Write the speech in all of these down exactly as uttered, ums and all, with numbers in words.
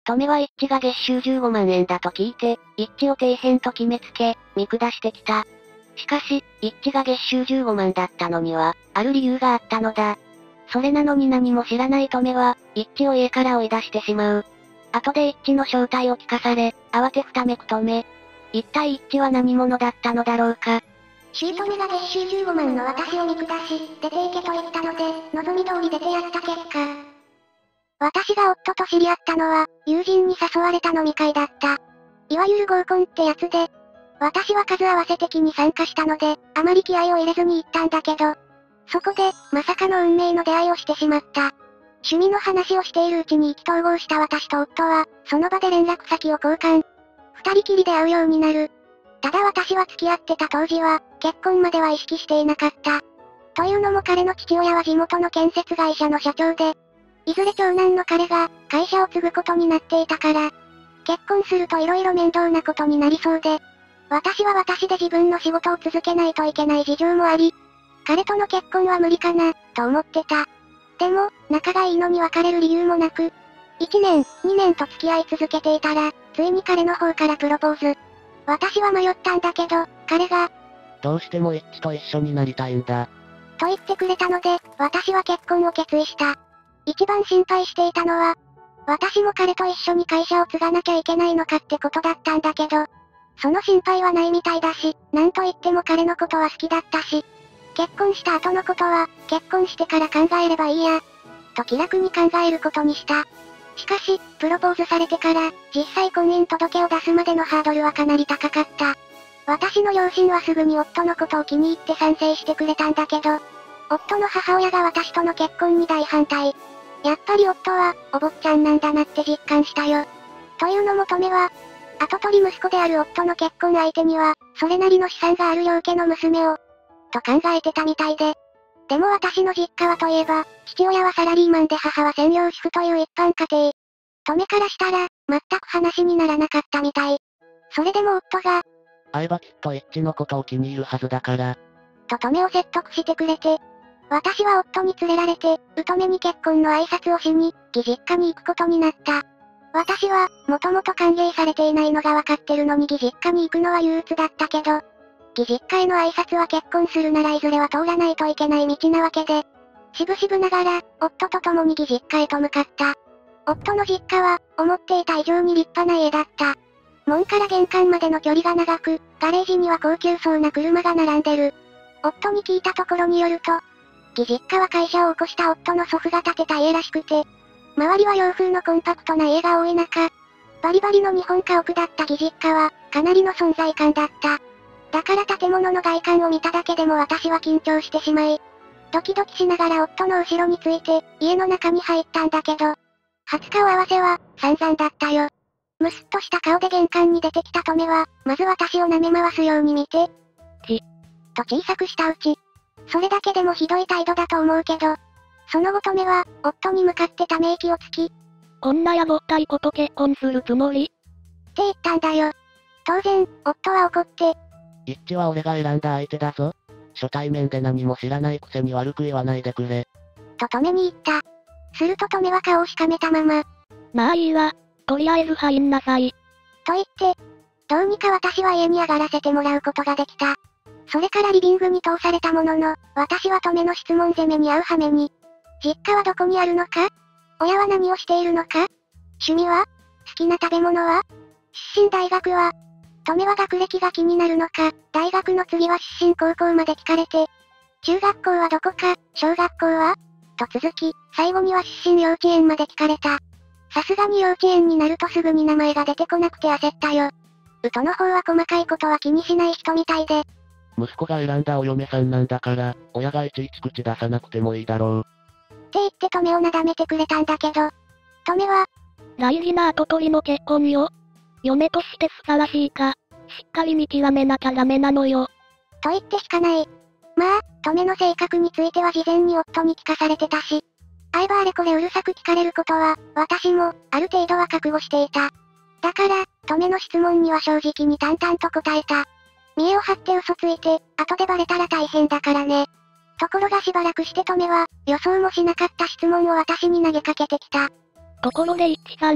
トメは一致が月収じゅうごまんえんだと聞いて、一致を底辺と決めつけ、見下してきた。しかし、一致が月収じゅうごまんだったのには、ある理由があったのだ。それなのに何も知らないトメは、一致を家から追い出してしまう。後で一致の正体を聞かされ、慌てふためくトメ。一体一致は何者だったのだろうか。 姑が月収じゅうごまんの私を見下し、出て行けと言ったので、望み通り出てやった結果。私が夫と知り合ったのは、友人に誘われた飲み会だった。いわゆる合コンってやつで、私は数合わせ的に参加したので、あまり気合を入れずに行ったんだけど、そこで、まさかの運命の出会いをしてしまった。趣味の話をしているうちに意気投合した私と夫は、その場で連絡先を交換。二人きりで会うようになる。ただ私は付き合ってた当時は、結婚までは意識していなかった。というのも彼の父親は地元の建設会社の社長で、いずれ長男の彼が、会社を継ぐことになっていたから、結婚すると色々面倒なことになりそうで、私は私で自分の仕事を続けないといけない事情もあり、彼との結婚は無理かな、と思ってた。でも、仲がいいのに別れる理由もなく、いちねん、にねんと付き合い続けていたら、ついに彼の方からプロポーズ。私は迷ったんだけど、彼が、 どうしても一致と一緒になりたいんだ。 と言ってくれたので、私は結婚を決意した。一番心配していたのは、私も彼と一緒に会社を継がなきゃいけないのかってことだったんだけど、その心配はないみたいだし、なんと言っても彼のことは好きだったし、結婚した後のことは、結婚してから考えればいいや、と気楽に考えることにした。しかし、プロポーズされてから、実際婚姻届を出すまでのハードルはかなり高かった。私の両親はすぐに夫のことを気に入って賛成してくれたんだけど、夫の母親が私との結婚に大反対。やっぱり夫は、お坊ちゃんなんだなって実感したよ。というのもトメは、跡取り息子である夫の結婚相手には、それなりの資産がある両家の娘を、と考えてたみたいで。でも私の実家はといえば、父親はサラリーマンで母は専業主婦という一般家庭。トメからしたら、全く話にならなかったみたい。それでも夫が、 会えばきっと一致のことを気に入るはずだから。 とトメを説得してくれて、私は夫に連れられて、うとめに結婚の挨拶をしに、義実家に行くことになった。私は、もともと歓迎されていないのがわかってるのに義実家に行くのは憂鬱だったけど、義実家への挨拶は結婚するならいずれは通らないといけない道なわけで、しぶしぶながら、夫と共に義実家へと向かった。夫の実家は、思っていた以上に立派な家だった。門から玄関までの距離が長く、ガレージには高級そうな車が並んでる。夫に聞いたところによると、義実家は会社を起こした夫の祖父が建てた家らしくて、周りは洋風のコンパクトな家が多い中、バリバリの日本家屋だった義実家は、かなりの存在感だった。だから建物の外観を見ただけでも私は緊張してしまい、ドキドキしながら夫の後ろについて、家の中に入ったんだけど、初顔合わせは、散々だったよ。むすっとした顔で玄関に出てきたトメは、まず私を舐め回すように見て、 ち、 と小さくしたうち。それだけでもひどい態度だと思うけど、その後トメは、夫に向かってため息をつき、 こんなやぼったいこと結婚するつもりって言ったんだよ。当然、夫は怒って、 一致は俺が選んだ相手だぞ。初対面で何も知らないくせに悪く言わないでくれ。 とトメに言った。するとトメは顔をしかめたまま、 まあいいわ。とりあえず入んなさい。 と言って、どうにか私は家に上がらせてもらうことができた。それからリビングに通されたものの、私はトメの質問攻めに遭う羽目に。実家はどこにあるのか？親は何をしているのか？趣味は？好きな食べ物は？出身大学は？トメは学歴が気になるのか、大学の次は出身高校まで聞かれて、中学校はどこか、小学校は？と続き、最後には出身幼稚園まで聞かれた。さすがに幼稚園になるとすぐに名前が出てこなくて焦ったよ。ウトの方は細かいことは気にしない人みたいで。 息子が選んだお嫁さんなんだから、親がいちいち口出さなくてもいいだろう。 って言ってトメをなだめてくれたんだけど、トメは、 大事な跡取りの結婚よ。嫁としてふさわしいか、しっかり見極めなきゃダメなのよ。 と言ってしかない。まあ、トメの性格については事前に夫に聞かされてたし、あいばあれこれうるさく聞かれることは、私も、ある程度は覚悟していた。だから、トメの質問には正直に淡々と答えた。見栄を張って嘘ついて、後でバレたら大変だからね。ところがしばらくしてトメは、予想もしなかった質問を私に投げかけてきた。 ところで一致さん、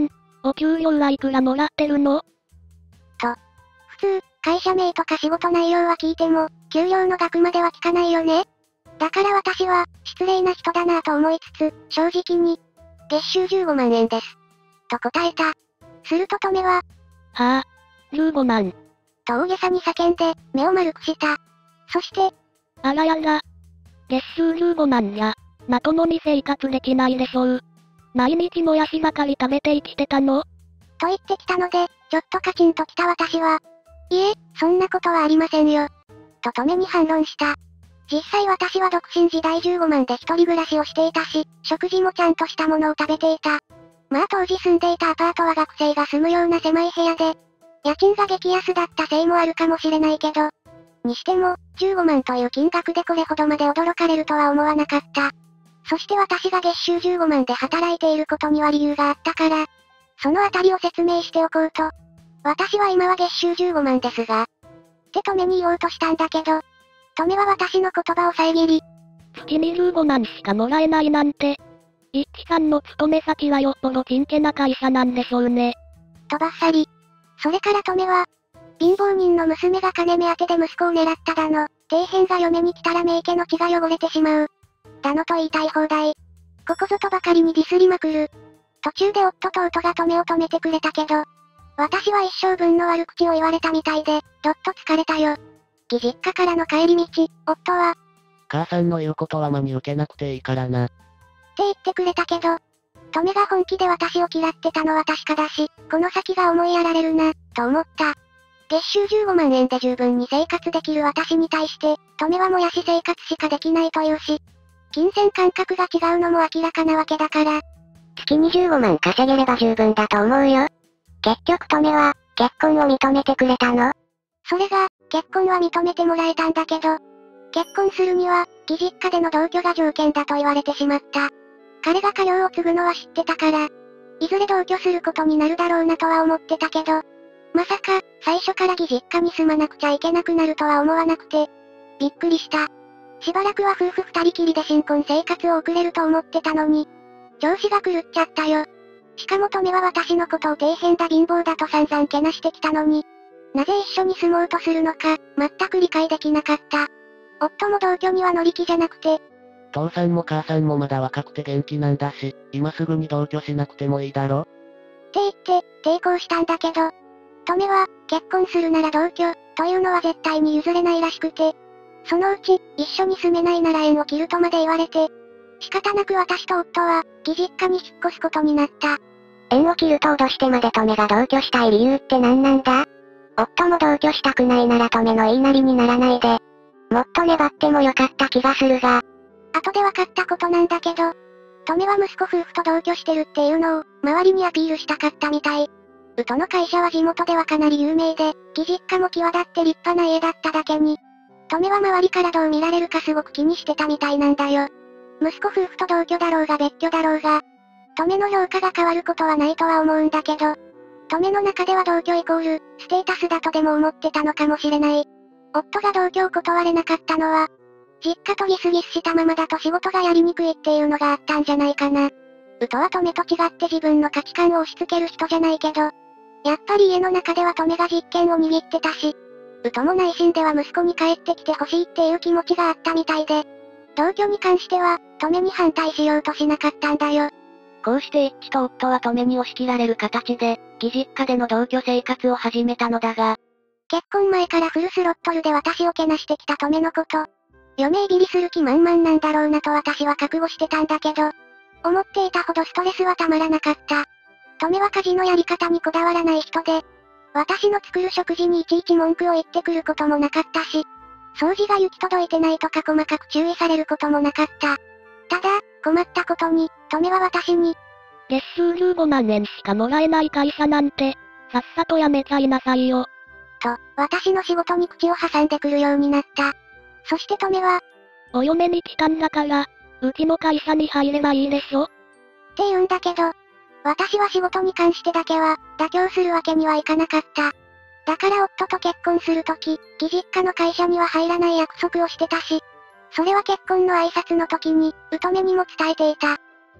お給料はいくらもらってるの？ と。普通、会社名とか仕事内容は聞いても、給料の額までは聞かないよね。だから私は、失礼な人だなぁと思いつつ、正直に、月収じゅうごまんえんです。と答えた。するとトメは、 はぁ、じゅうごまん。 と大げさに叫んで、目を丸くした。そして、 あらやだ。月収じゅうごまんじゃ、まともに生活できないでしょう。毎日もやしばかり食べて生きてたの？ と言ってきたので、ちょっとカチンときた私は、いえ、そんなことはありませんよ。とトメに反論した。実際私は独身時代じゅうごまんで一人暮らしをしていたし、食事もちゃんとしたものを食べていた。まあ当時住んでいたアパートは学生が住むような狭い部屋で、家賃が激安だったせいもあるかもしれないけど、にしても、じゅうごまんという金額でこれほどまで驚かれるとは思わなかった。そして私が月収じゅうごまんで働いていることには理由があったから、そのあたりを説明しておこうと。私は今は月収じゅうごまんですが、ってトメに言おうとしたんだけど、トメは私の言葉を遮り、 月にじゅうごまんしかもらえないなんて、一輝さんの勤め先はよっぽどちんけな会社なんでしょうね。 とばっさり。それからトメは、貧乏人の娘が金目当てで息子を狙っただの、底辺が嫁に来たら名家の血が汚れてしまう。だのと言いたい放題。ここぞとばかりにディスりまくる。途中で夫と夫がトメを止めてくれたけど、私は一生分の悪口を言われたみたいで、どっと疲れたよ。義実家からの帰り道、夫は、 母さんの言うことは真に受けなくていいからな。 って言ってくれたけど、トメが本気で私を嫌ってたのは確かだし、この先が思いやられるな、と思った。月収じゅうごまんえんで十分に生活できる私に対して、トメはもやし生活しかできないというし、金銭感覚が違うのも明らかなわけだから。 月にじゅうごまん稼げれば十分だと思うよ。結局トメは、結婚を認めてくれたの？ それが、結婚は認めてもらえたんだけど、結婚するには、義実家での同居が条件だと言われてしまった。彼が家業を継ぐのは知ってたから、いずれ同居することになるだろうなとは思ってたけど、まさか、最初から義実家に住まなくちゃいけなくなるとは思わなくて、びっくりした。しばらくは夫婦二人きりで新婚生活を送れると思ってたのに、調子が狂っちゃったよ。しかもトメは私のことを底辺だ貧乏だと散々けなしてきたのに、なぜ一緒に住もうとするのか、全く理解できなかった。夫も同居には乗り気じゃなくて、 父さんも母さんもまだ若くて元気なんだし、今すぐに同居しなくてもいいだろ？ って言って、抵抗したんだけど、トメは、結婚するなら同居、というのは絶対に譲れないらしくて、そのうち、一緒に住めないなら縁を切るとまで言われて、仕方なく私と夫は、義実家に引っ越すことになった。 縁を切ると脅してまでトメが同居したい理由って何なんだ？夫も同居したくないならトメの言いなりにならないで。もっと粘ってもよかった気がするが。 後で分かったことなんだけど、トメは息子夫婦と同居してるっていうのを、周りにアピールしたかったみたい。ウトの会社は地元ではかなり有名で、義実家も際立って立派な家だっただけに、トメは周りからどう見られるかすごく気にしてたみたいなんだよ。息子夫婦と同居だろうが別居だろうが、トメの評価が変わることはないとは思うんだけど、トメの中では同居イコール、ステータスだとでも思ってたのかもしれない。夫が同居を断れなかったのは、実家とギスギスしたままだと仕事がやりにくいっていうのがあったんじゃないかな。ウトはトメと違って自分の価値観を押し付ける人じゃないけど、やっぱり家の中ではトメが実権を握ってたし、ウトも内心では息子に帰ってきてほしいっていう気持ちがあったみたいで、同居に関しては、トメに反対しようとしなかったんだよ。 こうして一致と夫はトメに押し切られる形で、義実家での同居生活を始めたのだが、 結婚前からフルスロットルで私をけなしてきたトメのこと、嫁いびりする気満々なんだろうなと私は覚悟してたんだけど、思っていたほどストレスはたまらなかった。トメは家事のやり方にこだわらない人で、私の作る食事にいちいち文句を言ってくることもなかったし、掃除が行き届いてないとか細かく注意されることもなかった。ただ、困ったことに、トメは私に、 月収じゅうごまんえんしかもらえない会社なんて、さっさと辞めちゃいなさいよ。 と、私の仕事に口を挟んでくるようになった。そしてトメは、 お嫁に来たんだから、うちの会社に入ればいいでしょ？ って言うんだけど、私は仕事に関してだけは、妥協するわけにはいかなかった。だから夫と結婚するとき、義実家の会社には入らない約束をしてたし、それは結婚の挨拶の時に、ウトメにも伝えていた。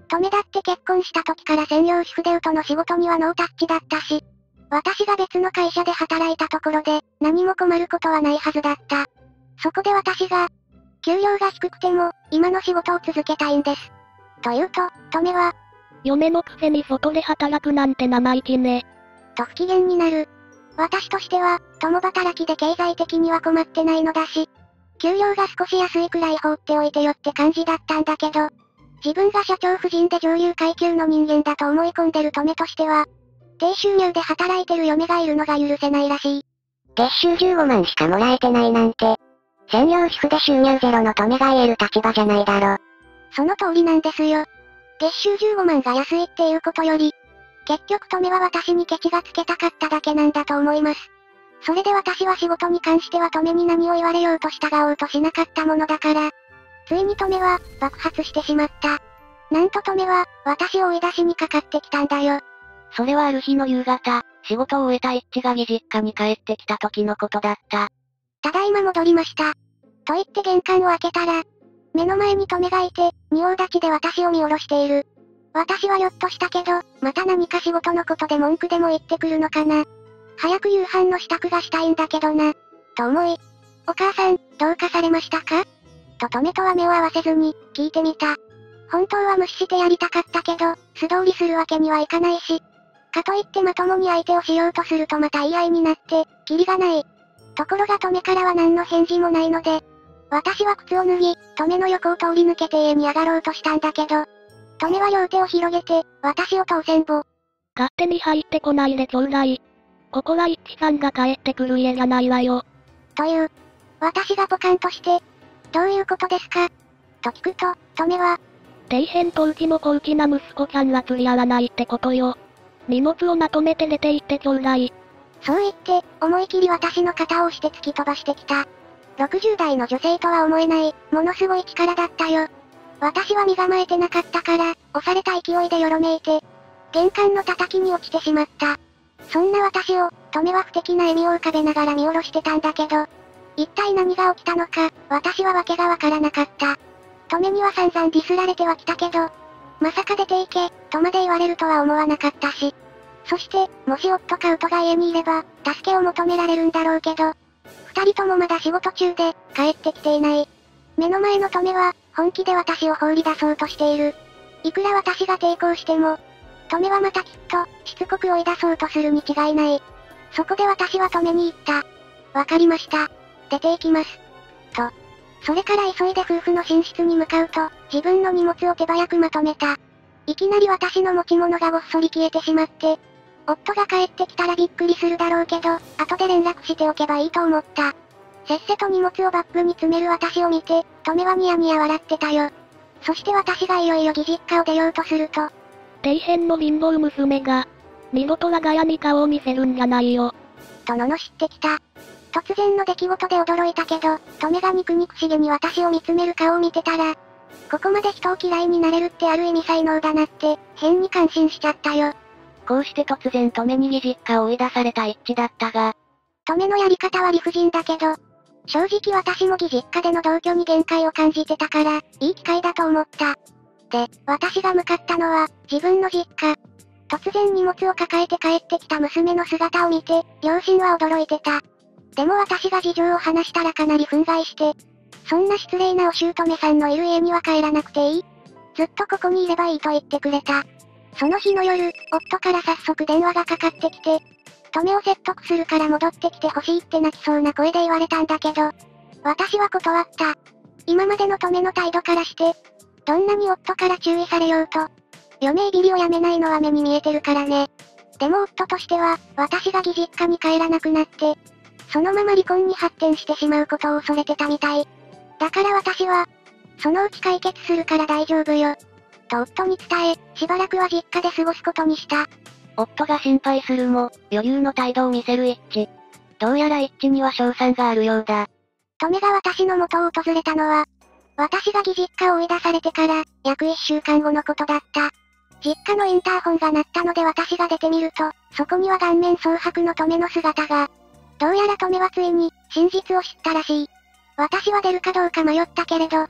トメだって結婚した時から専業主婦でウトの仕事にはノータッチだったし、私が別の会社で働いたところで、何も困ることはないはずだった。そこで私が、給料が低くても、今の仕事を続けたいんです。と言うと、トメは、 嫁のくせに外で働くなんて生意気ね。 と不機嫌になる。私としては、共働きで経済的には困ってないのだし、給料が少し安いくらい放っておいてよって感じだったんだけど、自分が社長夫人で上流階級の人間だと思い込んでるトメとしては、低収入で働いてる嫁がいるのが許せないらしい。 月収じゅうごまんしかもらえてないなんて、専業主婦で収入ゼロのトメが言える立場じゃないだろ。 その通りなんですよ。月収じゅうごまんが安いっていうことより、結局トメは私にケチがつけたかっただけなんだと思います。それで私は仕事に関してはトメに何を言われようと従おうとしなかったものだから、ついにトメは、爆発してしまった。なんとトメは、私を追い出しにかかってきたんだよ。 それはある日の夕方、仕事を終えた一致が義実家に帰ってきた時のことだった。 ただいま戻りました。と言って玄関を開けたら、目の前にトメがいて、仁王立ちで私を見下ろしている。私はひょっとしたけど、また何か仕事のことで文句でも言ってくるのかな。早く夕飯の支度がしたいんだけどな。と思い、お母さん、どうかされましたかとトメとは目を合わせずに、聞いてみた。本当は無視してやりたかったけど、素通りするわけにはいかないし、かといってまともに相手をしようとするとまた言い合いになって、キリがない。ところがトメからは何の返事もないので、私は靴を脱ぎ、トメの横を通り抜けて家に上がろうとしたんだけど、トメは両手を広げて、私を当選簿。 勝手に入ってこないでちょうだい。ここは一致さんが帰ってくる家じゃないわよ。 という。私がポカンとして、どういうことですかと聞くと、トメは、 底辺とうちの小内な息子ちゃんは釣り合わないってことよ。荷物をまとめて出て行ってちょうだい。 そう言って、思い切り私の肩を押して突き飛ばしてきた。ろくじゅう代の女性とは思えない、ものすごい力だったよ。私は身構えてなかったから、押された勢いでよろめいて、玄関の叩きに落ちてしまった。そんな私を、トメは不敵な笑みを浮かべながら見下ろしてたんだけど、一体何が起きたのか、私は訳がわからなかった。トメには散々ディスられてはきたけど、まさか出て行け、とまで言われるとは思わなかったし。そして、もし夫かウトが家にいれば、助けを求められるんだろうけど、二人ともまだ仕事中で、帰ってきていない。目の前のトメは、本気で私を放り出そうとしている。いくら私が抵抗しても、トメはまたきっと、しつこく追い出そうとするに違いない。そこで私はトメに言った。わかりました。出て行きます。と。それから急いで夫婦の寝室に向かうと、自分の荷物を手早くまとめた。いきなり私の持ち物がごっそり消えてしまって、夫が帰ってきたらびっくりするだろうけど、後で連絡しておけばいいと思った。せっせと荷物をバッグに詰める私を見て、トメはニヤニヤ笑ってたよ。そして私がいよいよ義実家を出ようとすると、 底辺の貧乏娘が、見事我が家に顔を見せるんじゃないよ。 と罵ってきた。突然の出来事で驚いたけど、トメが肉肉しげに私を見つめる顔を見てたら、ここまで人を嫌いになれるってある意味才能だなって、変に感心しちゃったよ。 こうして突然トメに義実家を追い出された一致だったが、 トメのやり方は理不尽だけど、正直私も義実家での同居に限界を感じてたから、いい機会だと思った。で、私が向かったのは、自分の実家。突然荷物を抱えて帰ってきた娘の姿を見て、両親は驚いてた。でも私が事情を話したらかなり憤慨して、そんな失礼なお姑さんのいる家には帰らなくていい。ずっとここにいればいいと言ってくれた。その日の夜、夫から早速電話がかかってきて、トメを説得するから戻ってきてほしいって泣きそうな声で言われたんだけど、私は断った。今までのトメの態度からして、どんなに夫から注意されようと、嫁いびりをやめないのは目に見えてるからね。でも夫としては、私が義実家に帰らなくなって、そのまま離婚に発展してしまうことを恐れてたみたい。だから私は、そのうち解決するから大丈夫よ。と夫に伝え、しばらくは実家で過ごすことにした。 夫が心配するも、余裕の態度を見せる一致。どうやら一致には勝算があるようだ。 トメが私の元を訪れたのは、私が義実家を追い出されてから、約一週間後のことだった。実家のインターホンが鳴ったので私が出てみると、そこには顔面蒼白のトメの姿が。どうやらトメはついに、真実を知ったらしい。私は出るかどうか迷ったけれど、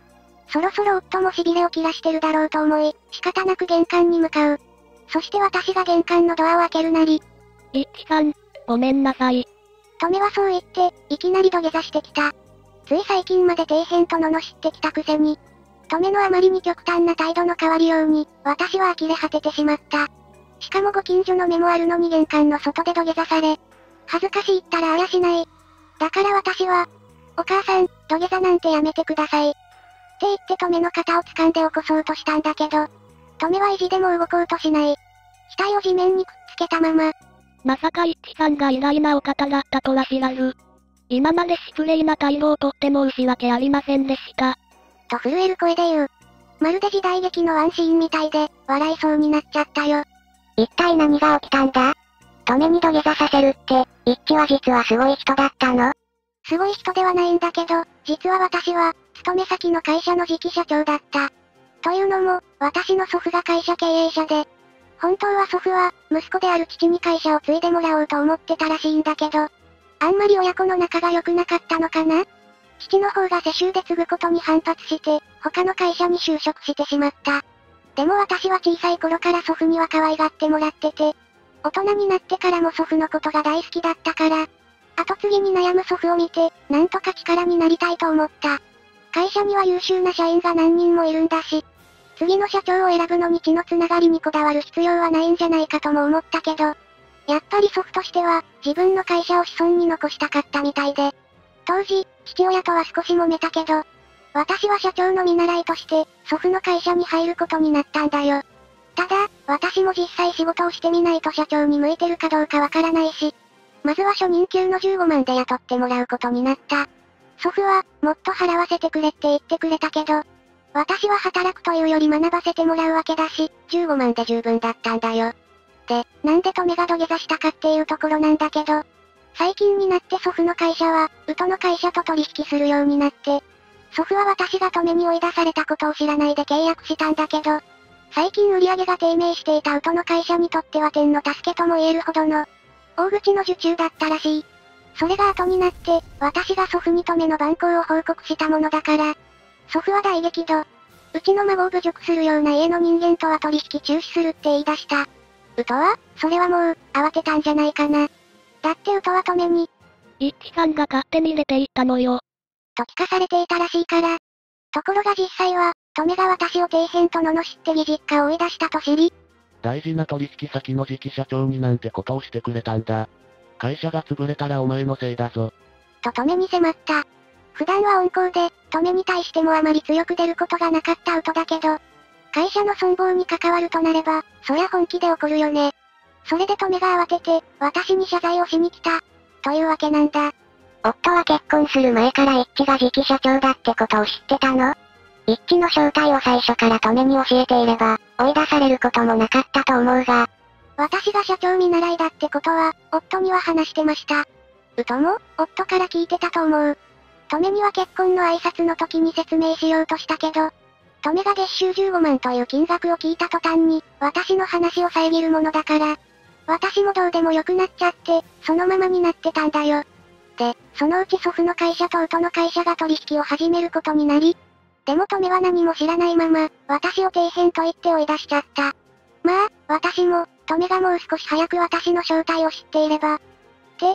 そろそろ夫も痺れを切らしてるだろうと思い、仕方なく玄関に向かう。そして私が玄関のドアを開けるなり、 一輝さん、ごめんなさい。 トメはそう言って、いきなり土下座してきた。つい最近まで底辺と罵ってきたくせに、トメのあまりに極端な態度の変わりように、私は呆れ果ててしまった。しかもご近所の目もあるのに玄関の外で土下座され、恥ずかしいったらあやしない。だから私は、お母さん、土下座なんてやめてください。って言ってトメの肩を掴んで起こそうとしたんだけど、トメは意地でも動こうとしない。額を地面にくっつけたまま。 まさか一輝さんが意外なお方だったとは知らず。今まで失礼な態度をとっても申し訳ありませんでした。 と震える声で言う。まるで時代劇のワンシーンみたいで、笑いそうになっちゃったよ。 一体何が起きたんだ？トメに土下座させるって、一致は実はすごい人だったの？ すごい人ではないんだけど、実は私は、勤め先の会社の次期社長だった。というのも、私の祖父が会社経営者で、本当は祖父は、息子である父に会社を継いでもらおうと思ってたらしいんだけど、あんまり親子の仲が良くなかったのかな？父の方が世襲で継ぐことに反発して、他の会社に就職してしまった。でも私は小さい頃から祖父には可愛がってもらってて、大人になってからも祖父のことが大好きだったから、後継ぎに悩む祖父を見て、なんとか力になりたいと思った。会社には優秀な社員が何人もいるんだし、次の社長を選ぶのに血のつながりにこだわる必要はないんじゃないかとも思ったけど、やっぱり祖父としては、自分の会社を子孫に残したかったみたいで、当時、父親とは少し揉めたけど、私は社長の見習いとして、祖父の会社に入ることになったんだよ。ただ、私も実際仕事をしてみないと社長に向いてるかどうかわからないし、まずは初任給のじゅうごまんで雇ってもらうことになった。祖父は、もっと払わせてくれって言ってくれたけど、私は働くというより学ばせてもらうわけだし、じゅうごまんで十分だったんだよ。で、なんでトメが土下座したかっていうところなんだけど、最近になって祖父の会社は、ウトの会社と取引するようになって、祖父は私がトメに追い出されたことを知らないで契約したんだけど、最近売り上げが低迷していたウトの会社にとっては天の助けとも言えるほどの、大口の受注だったらしい。それが後になって、私が祖父にトメの蛮行を報告したものだから、祖父は大激怒。うちの孫を侮辱するような家の人間とは取引中止するって言い出した。ウトは、それはもう、慌てたんじゃないかな。だってウトはトメに、 一輝さんが勝手に入れていったのよ。 と聞かされていたらしいから。ところが実際は、トメが私を底辺と罵って義実家を追い出したと知り、 大事な取引先の次期社長になんてことをしてくれたんだ。会社が潰れたらお前のせいだぞ。 とトメに迫った。普段は温厚で、トメに対してもあまり強く出ることがなかったウトだけど、会社の存亡に関わるとなれば、そりゃ本気で怒るよね。それでトメが慌てて、私に謝罪をしに来た。というわけなんだ。 夫は結婚する前から一致が次期社長だってことを知ってたの？一致の正体を最初からトメに教えていれば、追い出されることもなかったと思うが。 私が社長見習いだってことは、夫には話してました。ウトも、夫から聞いてたと思う。トメには結婚の挨拶の時に説明しようとしたけど、トメが月収じゅうごまんという金額を聞いた途端に、私の話を遮るものだから、私もどうでもよくなっちゃって、そのままになってたんだよ。で、そのうち祖父の会社とウトの会社が取引を始めることになり、でもトメは何も知らないまま、私を底辺と言って追い出しちゃった。まあ、私も、トメがもう少し早く私の正体を知っていれば、って、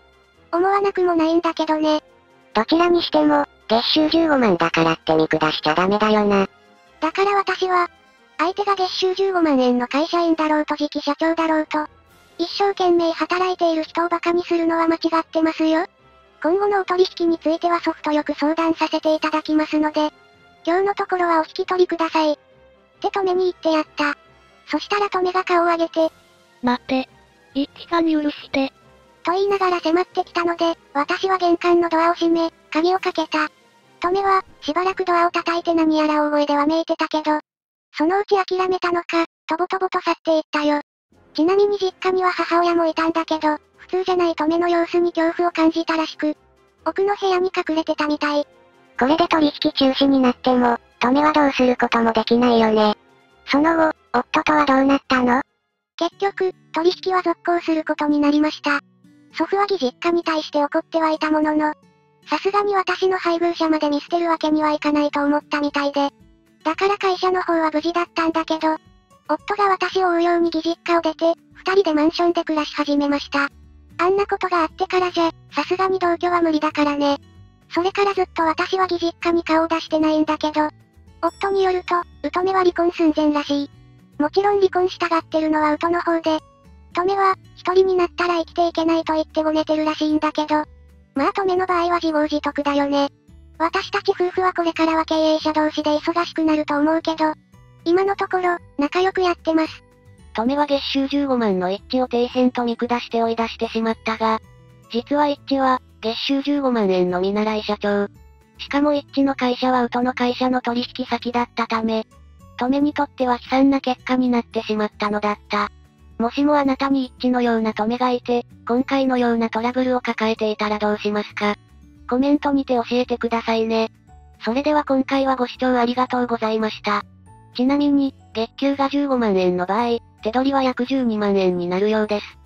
思わなくもないんだけどね。 どちらにしても、月収じゅうごまんだからって見下しちゃダメだよな。 だから私は、相手が月収じゅうごまんえんの会社員だろうと次期社長だろうと、一生懸命働いている人を馬鹿にするのは間違ってますよ。今後のお取引についてはソフトよく相談させていただきますので、今日のところはお引き取りください。ってトメに言ってやった。そしたらトメが顔を上げて、 待て。一輝さん許して。 と言いながら迫ってきたので、私は玄関のドアを閉め、鍵をかけた。トメは、しばらくドアを叩いて何やら大声でわめいてたけど、そのうち諦めたのか、とぼとぼと去っていったよ。ちなみに実家には母親もいたんだけど、普通じゃないトメの様子に恐怖を感じたらしく、奥の部屋に隠れてたみたい。 これで取引中止になっても、トメはどうすることもできないよね。その後、夫とはどうなったの？ 結局、取引は続行することになりました。祖父は義実家に対して怒ってはいたものの、さすがに私の配偶者まで見捨てるわけにはいかないと思ったみたいで、 だから会社の方は無事だったんだけど、夫が私を追うように義実家を出て、二人でマンションで暮らし始めました。あんなことがあってからじゃ、さすがに同居は無理だからね。それからずっと私は義実家に顔を出してないんだけど、夫によると、ウトメは離婚寸前らしい。もちろん離婚したがってるのはウトの方で、トメは、一人になったら生きていけないと言ってごねてるらしいんだけど、まあトメの場合は自業自得だよね。私たち夫婦はこれからは経営者同士で忙しくなると思うけど、今のところ、仲良くやってます。 トメは月収じゅうごまんの一致を底辺と見下して追い出してしまったが、実は一致は、月収じゅうごまんえんの見習い社長。しかも一致の会社はウトの会社の取引先だったため、トメにとっては悲惨な結果になってしまったのだった。もしもあなたに一致のようなトメがいて、今回のようなトラブルを抱えていたらどうしますか？コメントにて教えてくださいね。それでは今回はご視聴ありがとうございました。ちなみに、月給がじゅうごまんえんの場合、手取りは約じゅうにまんえんになるようです。